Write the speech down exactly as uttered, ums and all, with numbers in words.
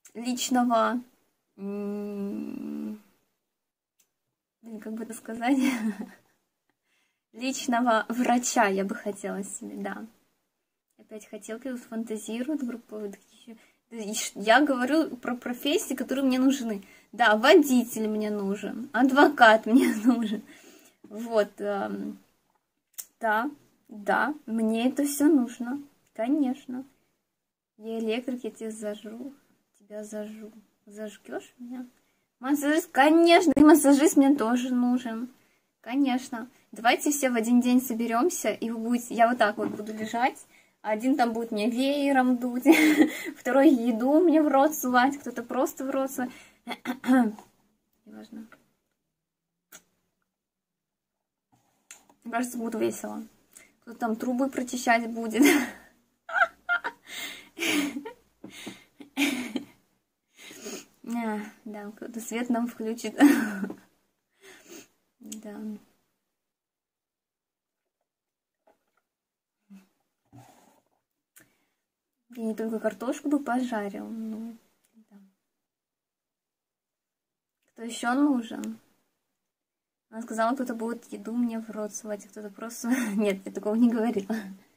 личного, как бы это сказать, личного врача я бы хотела себе, да. Опять хотелки фантазируют, группы. Я говорю про профессии, которые мне нужны. Да, водитель мне нужен, адвокат мне нужен. Вот, да, да, мне это все нужно, конечно. Я электрик, я тебя зажру, тебя зажгу. Зажгешь меня? Массажист, конечно, и массажист мне тоже нужен. Конечно. Давайте все в один день соберемся, и вы будете, я вот так вот буду лежать. Один там будет мне веером дуть, второй еду мне в рот сувать, кто-то просто в рот сувать. Неважно. Мне кажется, будет весело. Кто-то там трубы прочищать будет. Да, кто-то свет нам включит. Да. Я не только картошку бы пожарил, но... Да. Кто еще нужен? Она сказала, кто-то будет еду мне в рот сувать, а кто-то просто... Нет, я такого не говорила.